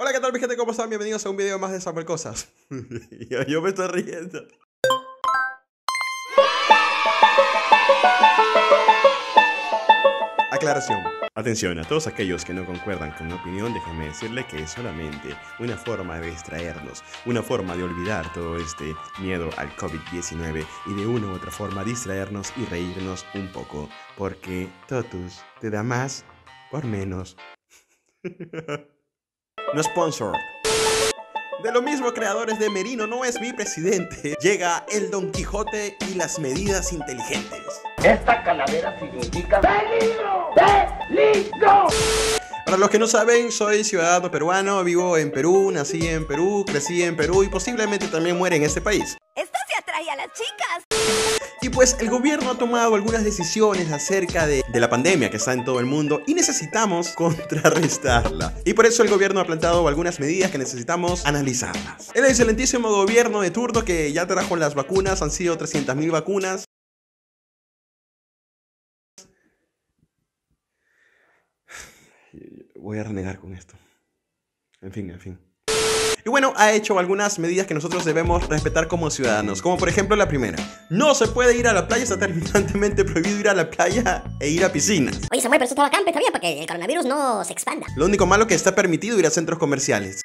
Hola, ¿qué tal mi gente? ¿Cómo están? Bienvenidos a un video más de Samuel Cosas. yo me estoy riendo. Aclaración. Atención a todos aquellos que no concuerdan con mi opinión, déjenme decirle que es solamente una forma de distraernos, una forma de olvidar todo este miedo al COVID-19 y de una u otra forma distraernos y reírnos un poco, porque totus te da más por menos. No sponsor. De lo mismo, creadores de Merino no es mi presidente, llega el Don Quijote y las medidas inteligentes. Esta calavera significa ¡peligro! ¡Peligro! Para los que no saben, soy ciudadano peruano, vivo en Perú, nací en Perú, crecí en Perú y posiblemente también muera en este país. Esto se atrae a las chicas. Y pues el gobierno ha tomado algunas decisiones acerca de la pandemia que está en todo el mundo y necesitamos contrarrestarla. Y por eso el gobierno ha planteado algunas medidas que necesitamos analizarlas. El excelentísimo gobierno de turno que ya trajo las vacunas, han sido 300.000 vacunas. Voy a renegar con esto. En fin. Y bueno, ha hecho algunas medidas que nosotros debemos respetar como ciudadanos. Como por ejemplo la primera. No se puede ir a la playa, está terminantemente prohibido ir a la playa e ir a piscinas. Oye Samuel, pero eso está bacán, está bien, para que el coronavirus no se expanda. Lo único malo que está permitido ir a centros comerciales.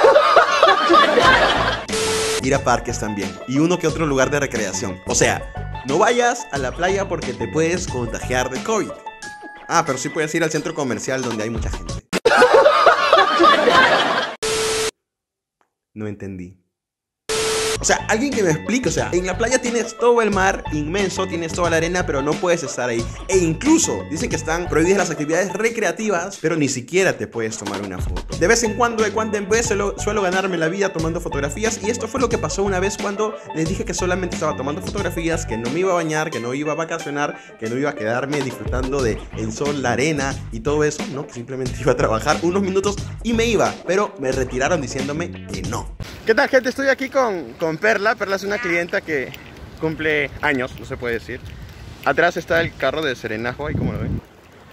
Ir a parques también. Y uno que otro lugar de recreación. O sea, no vayas a la playa porque te puedes contagiar de COVID. Ah, pero sí puedes ir al centro comercial donde hay mucha gente. No entendí. O sea, alguien que me explique, o sea, en la playa tienes todo el mar inmenso, tienes toda la arena, pero no puedes estar ahí. E incluso dicen que están prohibidas las actividades recreativas, pero ni siquiera te puedes tomar una foto. De vez en cuando, suelo ganarme la vida tomando fotografías, y esto fue lo que pasó una vez cuando les dije que solamente estaba tomando fotografías, que no me iba a bañar, que no iba a vacacionar, que no iba a quedarme disfrutando de el sol, la arena y todo eso, no, que simplemente iba a trabajar unos minutos y me iba, pero me retiraron diciéndome que no. ¿Qué tal, gente? Estoy aquí con Perla. Perla es una clienta que cumple años, no se puede decir. Atrás está el carro de serenajo, ahí como lo ven.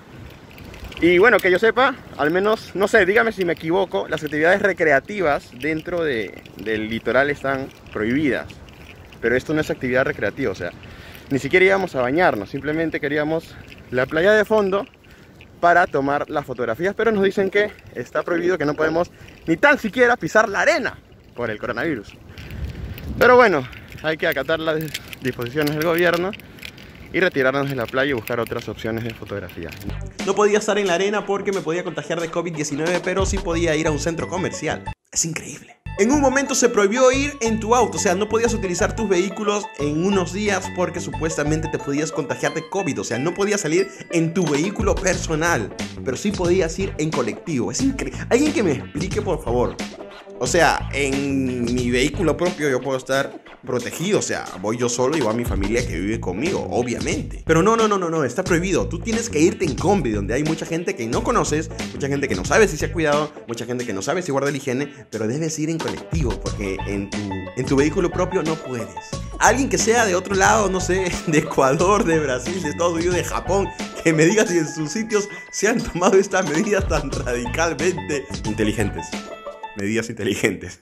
Y bueno, que yo sepa, al menos, no sé, dígame si me equivoco, las actividades recreativas dentro del litoral están prohibidas. Pero esto no es actividad recreativa, o sea, ni siquiera íbamos a bañarnos, simplemente queríamos la playa de fondo para tomar las fotografías, pero nos dicen que está prohibido, que no podemos ni tan siquiera pisar la arena por el coronavirus. Pero bueno, hay que acatar las disposiciones del gobierno y retirarnos de la playa y buscar otras opciones de fotografía. No podía estar en la arena porque me podía contagiar de COVID-19, pero sí podía ir a un centro comercial. Es increíble. En un momento se prohibió ir en tu auto, o sea, no podías utilizar tus vehículos en unos días porque supuestamente te podías contagiar de COVID, o sea, no podías salir en tu vehículo personal, pero sí podías ir en colectivo. Es increíble. Alguien que me explique, por favor. O sea, en mi vehículo propio yo puedo estar protegido, o sea, voy yo solo y va mi familia que vive conmigo, obviamente. Pero no, está prohibido. Tú tienes que irte en combi, donde hay mucha gente que no conoces, mucha gente que no sabe si se ha cuidado, mucha gente que no sabe si guarda la higiene, pero debes ir en colectivo, porque en tu vehículo propio no puedes. Alguien que sea de otro lado, no sé, de Ecuador, de Brasil, de Estados Unidos, de Japón, que me diga si en sus sitios se han tomado estas medidas tan radicalmente inteligentes. Medidas inteligentes.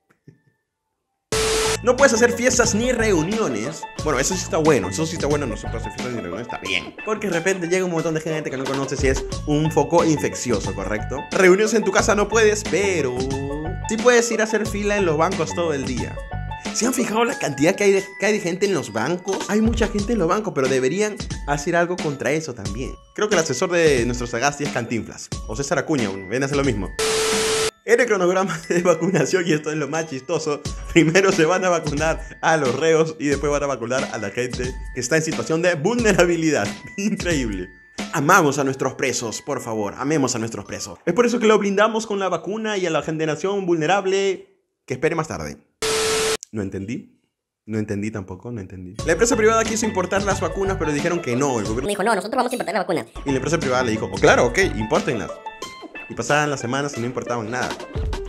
No puedes hacer fiestas ni reuniones. Bueno, eso sí está bueno, no se puede hacer fiestas ni reuniones, está bien. Porque de repente llega un montón de gente que no conoces y es un foco infeccioso, ¿correcto? Reuniones en tu casa no puedes, pero sí puedes ir a hacer fila en los bancos todo el día. ¿Se han fijado la cantidad que hay de gente en los bancos? Hay mucha gente en los bancos, pero deberían hacer algo contra eso también. Creo que el asesor de nuestro Sagasti es Cantinflas. O César Acuña, ven a hacer lo mismo. En el cronograma de vacunación, y esto es lo más chistoso, primero se van a vacunar a los reos y después van a vacunar a la gente que está en situación de vulnerabilidad. Increíble. Amamos a nuestros presos, por favor, amemos a nuestros presos. Es por eso que lo blindamos con la vacuna y a la generación vulnerable que espere más tarde. No entendí tampoco. La empresa privada quiso importar las vacunas, pero dijeron que no. El gobierno dijo, no, nosotros vamos a importar la vacuna. Y la empresa privada le dijo, oh, claro, ok, impórtenlas. Y pasaban las semanas y no importaban nada. La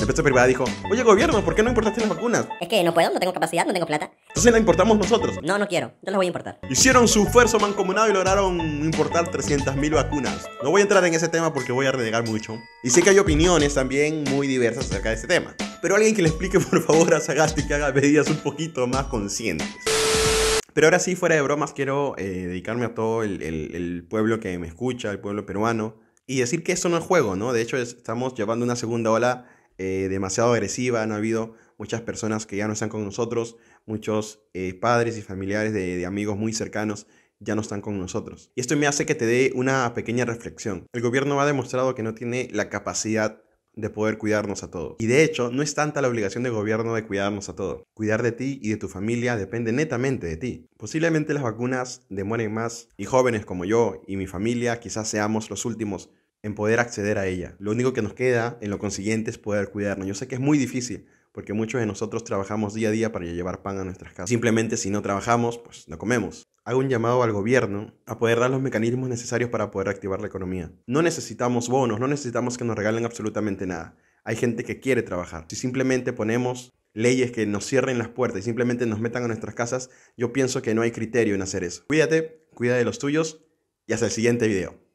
empresa privada dijo, oye gobierno, ¿por qué no importaste las vacunas? Es que no puedo, no tengo capacidad, no tengo plata. Entonces la importamos nosotros. No, no quiero. Yo las voy a importar. Hicieron su esfuerzo mancomunado y lograron importar 300.000 vacunas. No voy a entrar en ese tema porque voy a renegar mucho. Y sé que hay opiniones también muy diversas acerca de este tema. Pero alguien que le explique por favor a Sagasti que haga medidas un poquito más conscientes. Pero ahora sí, fuera de bromas, quiero dedicarme a todo el pueblo que me escucha, el pueblo peruano. Y decir que esto no es juego, ¿no? De hecho, estamos llevando una segunda ola demasiado agresiva. Han habido muchas personas que ya no están con nosotros. Muchos padres y familiares de amigos muy cercanos ya no están con nosotros. Y esto me hace que te dé una pequeña reflexión. El gobierno ha demostrado que no tiene la capacidad de poder cuidarnos a todos. Y de hecho, no es tanta la obligación del gobierno de cuidarnos a todos. Cuidar de ti y de tu familia depende netamente de ti. Posiblemente las vacunas demoren más y jóvenes como yo y mi familia quizás seamos los últimos en poder acceder a ella. Lo único que nos queda en lo consiguiente es poder cuidarnos. Yo sé que es muy difícil porque muchos de nosotros trabajamos día a día para llevar pan a nuestras casas. Simplemente si no trabajamos, pues no comemos. Hago un llamado al gobierno a poder dar los mecanismos necesarios para poder reactivar la economía. No necesitamos bonos, no necesitamos que nos regalen absolutamente nada. Hay gente que quiere trabajar. Si simplemente ponemos leyes que nos cierren las puertas y simplemente nos metan a nuestras casas, yo pienso que no hay criterio en hacer eso. Cuídate, cuida de los tuyos y hasta el siguiente video.